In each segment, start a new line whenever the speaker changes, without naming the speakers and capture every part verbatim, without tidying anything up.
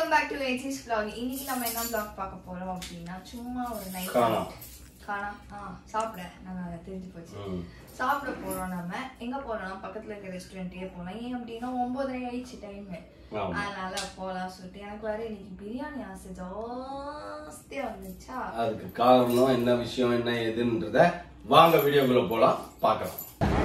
Welcome back to Atrocities vlog. இன்னைக்கு நம்ம என்ன vlog பார்க்க போறோம் அப்படினா சும்மா ஒரு நைட் காணா காணா ஆ சாப்பிட நான் அத தெரிஞ்சு போச்சு. சாப்பிட போறோம் நம்ம. எங்க போறோம்னா பக்கத்துல இருக்க ரெஸ்டாரன்ட்லயே போலாம். ஏன் அப்படினா ஒன்பது ஆயிடுச்சு டைம். அதனால போலாம் சொல்லிட்டு எனக்கு வேற இன்னைக்கு பிரியாணி ஆசை ஜாஸ்தியா வந்துச்சா.
அதுக்கு காரணம் என்ன விஷயம் என்ன ஏதுன்றத வாங்க வீடியோக்குள்ள போலாம் பார்க்கலாம்.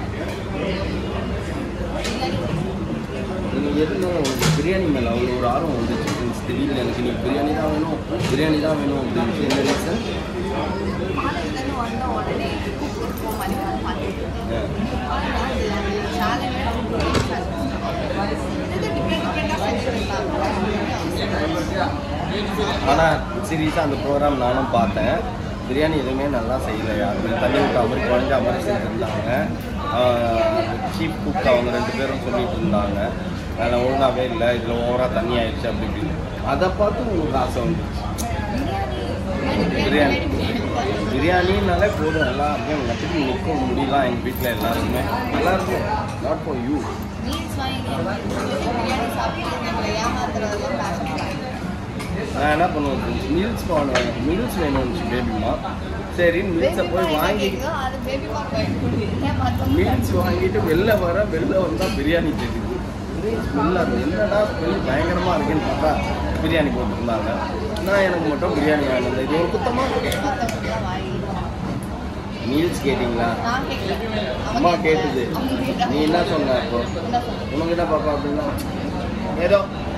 நீ எதுனால உனக்கு பிரியாணி மேல அவ்வளோ ஒரு ஆர்வம் வந்துச்சு தெரியல எனக்கு. நீ பிரியாணி தான் வேணும் பிரியாணி தான் வேணும் அப்படின்னு என்ன ரீசன்? ஆனா சீரியஸா அந்த ப்ரோக்ராம் நானும் பார்த்தேன். பிரியாணி எதுவுமே நல்லா செய்யலை. யாருமே தண்ணி விட்ட மாதிரி குழஞ்ச மாதிரி செஞ்சுருந்தாங்க. சீப் குக் அவங்க ரெண்டு பேரும் சொல்லிட்டு இருந்தாங்க அதில் ஒழுங்காகவே இல்லை, இதில் ஓவராக தண்ணி ஆயிடுச்சு அப்படி இப்படின்னு. அதை பார்த்து உங்களுக்கு ஆசை வந்துச்சு. பிரியாணி பிரியாணினாலே போதும் எல்லாருமே நட்டுக்கு நிற்க முடியலாம். எங்கள் வீட்டில் எல்லாருமே எல்லாருக்கும் நாட் ஃபார் யூ. நான் என்ன பண்ணுவேன், மீல்ஸ் பண்ணுவேன். மீல்ஸ் வேணும்னு பேபிமா சரி மீல்ஸை போய் வாங்கி மீல்ஸ் வாங்கிட்டு வெளில வர வெளில வந்தால் பிரியாணி தெரியுது. ஸ்மெல்லாக இருக்கும். என்னடா ஸ்மெல் பயங்கரமாக இருக்குன்னு பார்த்தா பிரியாணி போட்டுருந்தாங்க. நான் எனக்கு மட்டும் பிரியாணி வாங்கினேன். இது ஒரு குத்தமாக மீல்ஸ் கேட்டிங்களா? அம்மா கேட்டுது. நீ என்ன சொன்ன இப்போ உனக்கு என்ன பாப்பா அப்படின்னா ஏதோ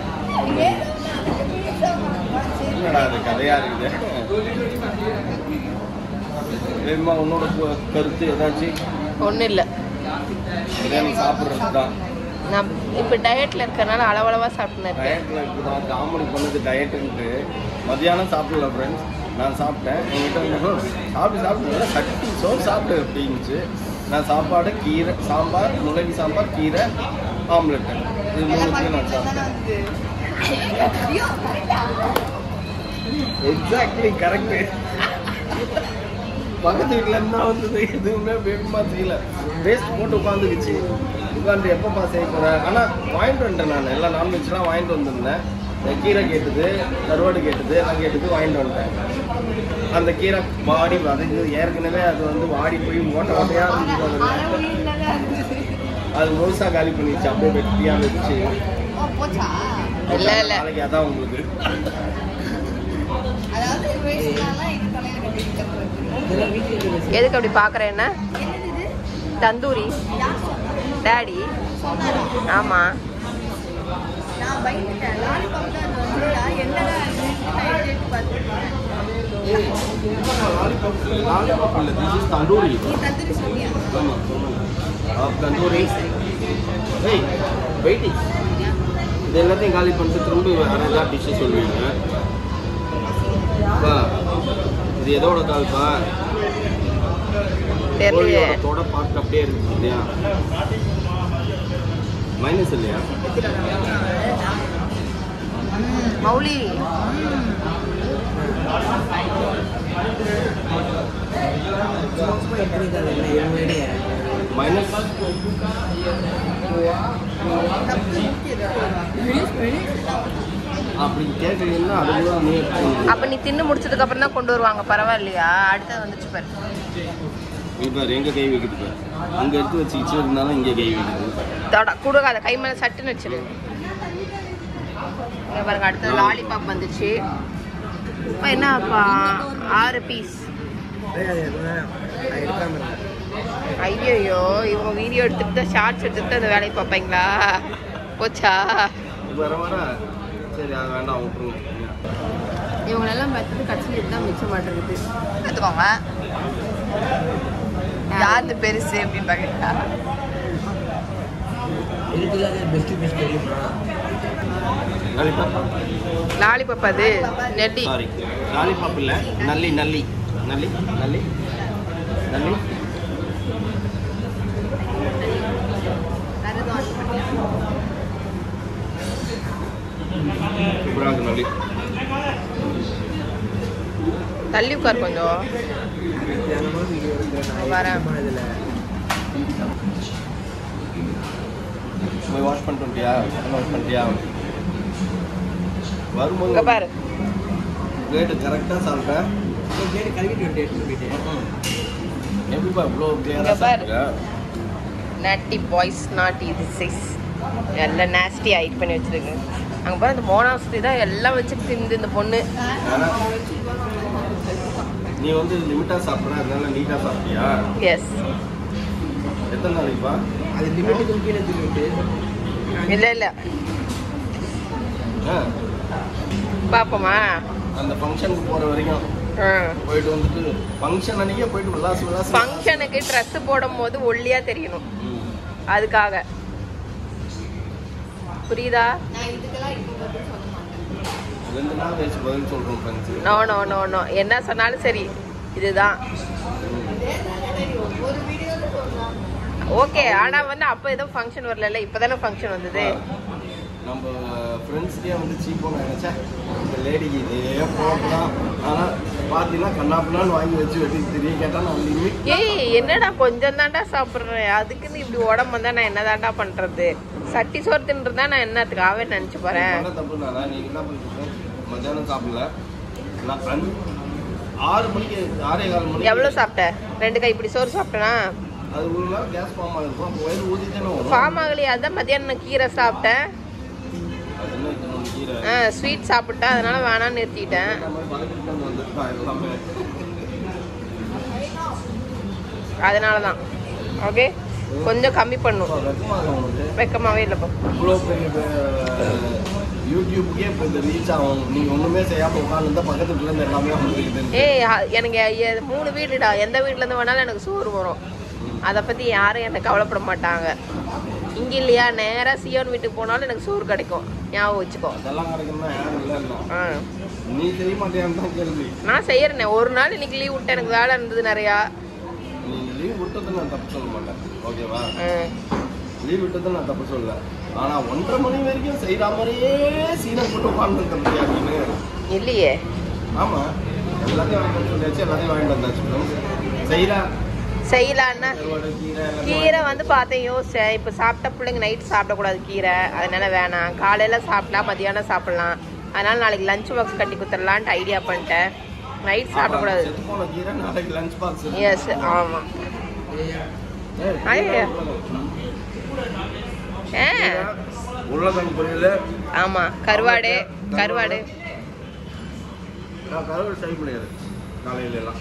என்னடா அது கதையாக இருக்குது. வேணுமா உன்னோட கருத்து ஏதாச்சும்?
ஒன்றும் இல்லை,
பிரியாணி சாப்பிட்றது தான்.
நான் இப்போ டயட்டில் இருக்கிறனால அளவளவாக சாப்பிட்டேன்.
டயட்டில் இருக்குதான் காமெடி பண்ணுது டயட்டுன்ட்டு. மதியானம் சாப்பிடல ஃப்ரெண்ட்ஸ், நான் சாப்பிட்டேன். என்கிட்ட வந்து சாப்பிட்டு சாப்பிட்டு சட்டி சோறு சாப்பிட்டு அப்படின்ச்சு. நான் சாப்பாடு கீரை சாம்பார் முளகி சாம்பார் கீரை ஆம்லெட்டு இது மூணுத்தையும் நான் சாப்பிட்டேன். Exactly correct. பக்கத்து வீட்டில் இருந்தா வந்தது எதுவுமே வேகமா செய்யல. வேஸ்ட் போட்டு உட்காந்துக்குச்சு. உட்காந்து எப்பப்பா செய்ய போகிறேன். ஆனால் வாங்கிட்டு வந்துட்டேன். நான் எல்லாம் நான்வெஜ்லாம் வாங்கிட்டு வந்திருந்தேன். கீரை கேட்டது கருவாடு கேட்டது எல்லாம் கேட்டது வாங்கிட்டு வந்துட்டேன். அந்த கீரை வாடி வதங்குது. ஏற்கனவே அது வந்து வாடி போய் ஓட்ட ஓட்டையாக இருந்துச்சு. அதில் அது முழுசாக காலி பண்ணிடுச்சு. அப்படியே வெட்டியாக வச்சு
இல்லை இல்லை
நாளைக்கு அதான் உங்களுக்கு
எதுக்கு அப்படி பார்க்குறேன்னா தந்தூரி டாடி. ஆமாம்
தந்தூரி தந்தூரி வெயிட்டிங் இது எல்லாத்தையும் காலி பண்ணிட்டு திரும்ப வேறு ஏதாவது டிஷ்ஷு சொல்லுவீங்க. இது எதோட கால்ப்பா? தோட பார்க்க அப்படியே இருக்கு இல்லையா? மைனஸ் இல்லையா?
மௌலி
மைனஸ் அப்படி கேட்குறீங்கன்னா அதுதான் நீ
அப்போ நீ தின்னு முடிச்சதுக்கு அப்புறம் தான் கொண்டு வருவாங்க. பரவாயில்லையா? அடுத்தது வந்துச்சு பாரு.
இப்போ எங்கே கை வைக்கிது பாரு. அங்கே எடுத்து வச்சுக்கிச்சு இருந்தாலும் இங்கே கை வைக்குது.
தொட கொடுக்காத கை மேலே சட்டுன்னு வச்சிரு. இங்கே பாருங்க அடுத்தது லாலிபாப் வந்துச்சு. இப்போ என்னப்பா ஆறு பீஸ். ஐயோ இவங்க வீடியோ எடுத்துட்டு தான் ஷார்ட்ஸ் எடுத்துட்டு அந்த வேலையை பார்ப்பீங்களா? போச்சா
வர வர சரி அது வேண்டாம் விட்டுருங்க.
இவங்களெல்லாம் பார்த்துட்டு கட்சியில் இதுதான் மிச்சம் மாட்டேங்குது. எடுத்துக்கோங்க. யாரு பெருசு அப்படின்னு பார்க்குறீங்களா? லாலிபாப் அது நெல்லி.
சாரி லாலிபாப் இல்லை நல்லி நல்லி நல்லி நல்லி நல்லி நல்லி
தள்ளி உட்கார் கொஞ்சம் வரேன்.
வாஷ் பண்ணிட்டியா? வாஷ் பண்ணிட்டியா? வரும்போது
பாரு
பிளேட்டு கரெக்டாக சாப்பிட்டேன்.
பிளேட்டு கழுவிட்டு வந்து எடுத்து போயிட்டேன்.
எப்படிப்பா இவ்வளோ
இங்க
கிளியராக
பாரு.
சாப்பிட்டேன்?
நாட்டி பாய்ஸ் நாட்டி இது சைஸ் எல்லாம் நேஸ்டி ஹைட் பண்ணி வச்சிருக்கு. அங்கே பாரு இந்த மோனாஸ்ட்ரி தான் எல்லாம் வச்சுட்டு திந்து இந்த பொண்ணு.
நீ வந்து லிமிட்டாக சாப்பிட்ற, அதனால நீட்டாக சாப்பிட்டியா?
எஸ்.
எத்தனை நாளைக்குப்பா?
அது லிமிட்டுக்கு கீழே லிமிட்டு
இல்லை இல்லை
ஆ
பார்ப்போமா?
அந்த ஃபங்க்ஷனுக்கு போகிற வரைக்கும் போயிட்டு வந்துட்டு ஃபங்க்ஷன் அன்னைக்கே போயிட்டு விளாசு விளாசு
ஃபங்க்ஷனுக்கு ட்ரெஸ் போடும் போது ஒல்லியா தெரியணும், அதுக்காக. புரியுதா?
ரெண்டு நாள் கழிச்சு பதில் சொல்கிறோம் friends.
No no no no என்ன சொன்னாலும் சரி இதுதான் ஓகே. ஆனா வந்து அப்போ ஏதோ ஃபங்க்ஷன் வரல, இப்போதானே ஃபங்க்ஷன் வந்தது.
நம்ம ஃப்ரெண்ட்ஸ்க்கே வந்து சீப்போன்னு நினச்சேன் இந்த லேடிக்கு இதே போகலாம். ஆனால் பார்த்தீங்கன்னா கண்ணாப்பினான்னு வாங்கி வச்சு வெட்டி தெரிய கேட்டால் நான் வந்து
ஏய் என்னடா கொஞ்சம் தாண்டா சாப்பிட்றேன், அதுக்குன்னு இப்படி உடம்பு வந்தா நான் என்ன தாண்டா பண்றது? சட்டி சோறு தின்றுதான் நான் என்னத்துக்காகவே நினைச்சு போறேன்.
தப்பு நானா? நீங்க என்ன பண்ணிட்டு மத்தியானம் சாப்பிடல, நான் அஞ்சு ஆறு மணிக்கு ஆறே கால் மணி.
எவ்வளவு சாப்பிட்ட? ரெண்டு கை இப்படி சோறு சாப்பிட்டேனா?
அது ஒரு நாள் கேஸ் ஃபார்ம் ஆகிருக்கும், அப்போ வயிறு ஊதி தானே வரும்.
ஃபார்ம் ஆகலையே, அதான் மத்தியானம் நான் கீரை சாப்பிட்டேன்.
அது என்ன இத்தனை கீரை?
ஆ ஸ்வீட் சாப்பிட்டேன், அதனால வேணாம்னு நிறுத்திட்டேன். அதனால தான் ஓகே கொஞ்சம் கம்மி பண்ணும். வெக்கமாவே இல்லைப்பா.
இவ்வளோ பெரிய யூடியூப்க்கே இப்போ இந்த ரீச் ஆகும். நீங்கள் ஒன்றுமே செய்யாமல் உட்காந்து பக்கத்து வீட்டிலேருந்து எல்லாமே வந்துருக்குது.
ஏய் எனக்கு மூணு வீடுடா, எந்த வீட்டிலேருந்து வேணாலும் எனக்கு சோறு வரும். அதை பற்றி யாரும் எனக்கு கவலைப்பட மாட்டாங்க. இங்கே இல்லையா, நேராக சியோன் வீட்டுக்கு போனாலும் எனக்கு சோறு கிடைக்கும், ஞாபகம் வச்சுக்கோ.
அதெல்லாம் கிடைக்கும்னா யாரும் இல்லை.
ஆ
நீ செய்ய மாட்டேன்னு தான் கேள்வி.
நான் செய்யறேனே. ஒரு நாள் இன்னைக்கு லீவ் விட்டு எனக்கு வேலை இருந்தது நிறையா.
நீ லீவ் விட்டது நான் தப்பு சொல்ல மாட்டேன், ஓகேவா? லீவ் விட்டது நான் தப்பு சொல்லல. ஆனா ஒன்றரை மணி வரைக்கும் செய்யற மாதிரியே சீனம் போட்டு உட்கார்ந்து அப்படின்னு
இல்லையே.
ஆமா, எல்லாத்தையும் வாங்கிட்டு சொல்லியாச்சு, எல்லாத்தையும் வாங்கிட்டு வந்தாச்சு. செய்யலாம்
செய்யலான்னா கீரை வந்து பார்த்தேன், யோசிச்சேன். இப்போ சாப்பிட்ட பிள்ளைங்க நைட் சாப்பிடக்கூடாது கீரை, அதனால வேணாம். காலையில சாப்பிடலாம், மதியானம் சாப்பிடலாம். அதனால நாளைக்கு லஞ்ச் பாக்ஸ் கட்டி கொடுத்துடலான்ட்டு ஐடியா பண்ணிட்டேன். நைட் சாப்பிடக்கூடாது. எஸ் ஆமாம்.
உருளைக்கிழங்கு பொரியல்.
ஆமா கருவாடு கருவாடு
கருவாடு செய்ய முடியாது காலையில எல்லாம்.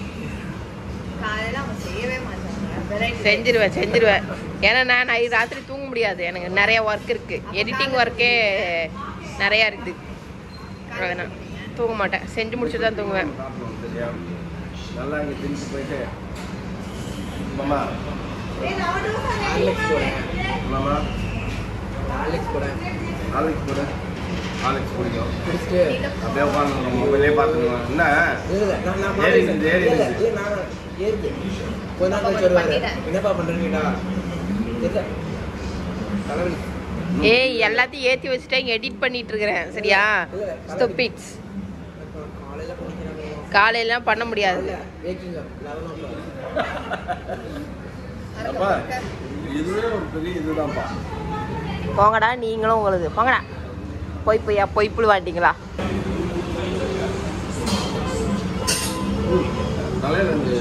செஞ்சிருவேன் செஞ்சிருவேன் ஏன்னா நான் நைட் ராத்திரி தூங்க முடியாது, எனக்கு நிறைய ஒர்க் இருக்கு, எடிட்டிங் ஒர்க்கே நிறைய இருக்குது. அதனால தூங்க மாட்டேன், செஞ்சு முடிச்சுட்டு தான் தூங்குவேன்.
நல்லா இங்கே திரும்பி போயிட்டு மாமா மாமா
ஆலெக்ஸ் போறேன்.
ஆலெக்ஸ் போட ஆலெக்ஸ் பிடிக்கும். பிடிச்சிட்டு அப்படியே உட்காந்து மொபைலே பார்த்துக்குவேன். என்ன ஏறி நின்று ஏறி நின்று
நான் ஏறிக்கு கொஞ்ச நாள் கழிச்சு வருவாரு. என்னப்பா பண்றேன்னு கேட்டா தெரியல தலைவலி.
ஏய் எல்லாத்தையும் ஏற்றி வச்சுட்டா இங்கே எடிட் பண்ணிட்டு இருக்கிறேன், சரியா? ஸ்டூபிட்ஸ்.
காலையில பண்ணிக்கிறாங்க,
காலையெல்லாம் பண்ண முடியாது.
Waking up eleven o'clock.
அப்பா இதுவே ஒரு பெரிய இதுதான்ப்பா.
போங்கடா நீங்களும் உங்களுக்கு போங்கடா. போய் போய்யா போய் புழு வாட்டிங்களா?
தலையில இருந்து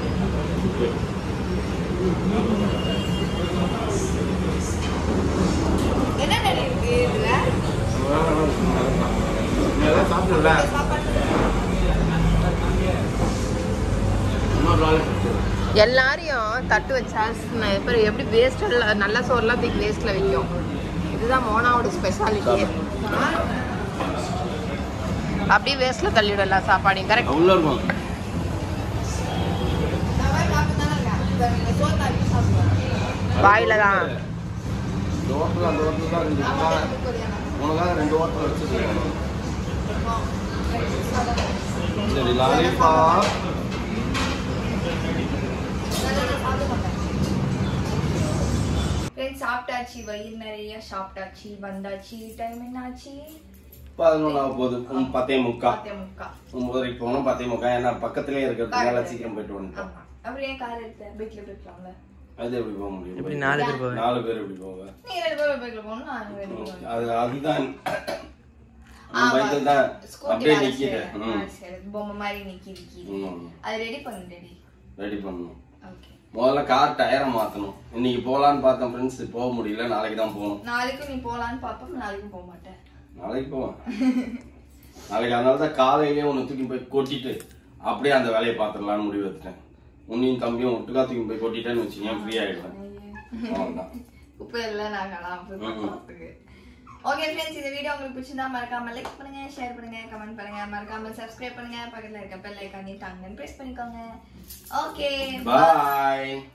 சாப்பிடல
எல்லாரையும் தட்டு வச்சா எப்படி எப்படி வேஸ்ட் நல்ல சோறுலாம் தூக்கி வேஸ்ட்ல வைக்கும். இதுதான் மோனாவோட ஸ்பெஷாலிட்டி. அப்படியே வேஸ்ட்ல தள்ளிவிடும் எல்லா சாப்பாடையும். கரெக்ட்.
உள்ள இருக்கும்
வாயில தான்.
இந்த ஓட்டத்தில் அந்த ஓட்டத்தில் தான் ரெண்டு உனக்காக ரெண்டு ஓட்டத்தில் வச்சுருக்கேன். சரி லாலிபா
சாப்பிட்டாச்சு, வயிறு நிறைய சாப்பிட்டாச்சு, வந்தாச்சு. டைம் என்னாச்சு?
பதினொன்றாவது போகுது. பத்தே முக்கா
பத்தே முக்கா
ஒன்பதரைக்கு போகணும். பத்தே முக்கா ஏன்னா பக்கத்துலேயே இருக்கிறதுனால சீக்கிரம் போயிட்டு வந்துட்டோம்.
அப்படியே கார் எடுத்தேன், பைக்ல போய்க்கலாம்ல.
அது எப்படி போக முடியும்?
இப்படி நாலு பேர் போவேன்.
நாலு பேர் எப்படி போவேன்?
நீங்க ரெண்டு பேரும் பைக்ல போகணும், நான் ரெண்டு பேரும்.
அது அதுதான்
ஆ
பைக்ல தான் அப்படியே நிக்குது.
பொம்மை மாதிரி நிக்கிது கீழே. அது ரெடி பண்ணு டேடி. ரெடி பண்ணனும். ஓகே.
முதல்ல கார் டயரை மாத்தணும். இன்னைக்கு போலான்னு பார்த்தேன் ஃப்ரெண்ட்ஸ், போக முடியல. நாளைக்கு தான் போகணும்.
நாளைக்கு நீ போலான்னு பாப்போம், நாளைக்கு போக மாட்டேன்.
நாளைக்கு போவேன். நாளைக்கு அதனால தான் காலையிலேயே ஒன்று தூக்கி போய் கொட்டிட்டு அப்படியே அந்த வேலையை பார்த்துடலான்னு முடிவு எடுத்துட்டேன். உன்னையும் தம்பியும் ஒட்டுக்கா தூக்கி போய் கொட்டிட்டேன்னு வச்சுக்கேன், ஃப்ரீ ஆயிடுவேன். அவ்வளோதான்.
உப்பு எல்லாம் நாங்களாம் ஓகே ஃப்ரெண்ட்ஸ், இந்த வீடியோ உங்களுக்கு பிடிச்சிருந்தா மறக்காம லைக் பண்ணுங்க, ஷேர் பண்ணுங்க, கமெண்ட் பண்ணுங்க, மறக்காம சப்ஸ்கிரைப் பண்ணுங்க, பக்கத்துல இருக்க பெல் ஐகானையும் டாங்கன்னு பிரஸ் பண்ணிக்கோங்க. ஓகே,
பாய்.